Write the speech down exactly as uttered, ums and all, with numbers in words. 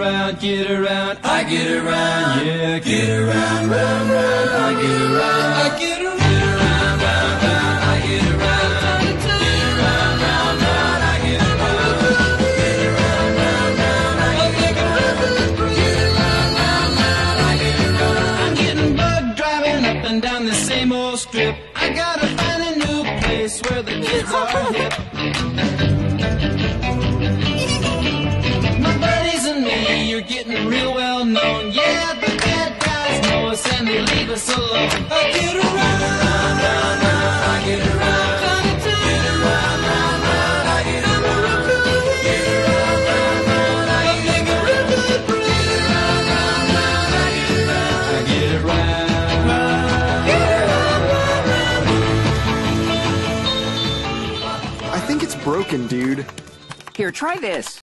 around, get around, I get around, yeah, get around, round, round, I get around, I get around, round, round, round, I get around, get around, round, round, I get around, get around, round, round, I get around, get around, round, round, I get around. I'm getting bugged driving up and down the same old strip. I gotta find a new place where the kids are hip. My buddies and me, you're getting real well known. Yeah, the bad guys know us and they leave us alone. I get around, round, round, round, I get around, get around, round, round, I get around, get around, round, round, I get around, get around, round, round, I get around, I get around, get around, round, round. I think it's broken, dude. Here, try this.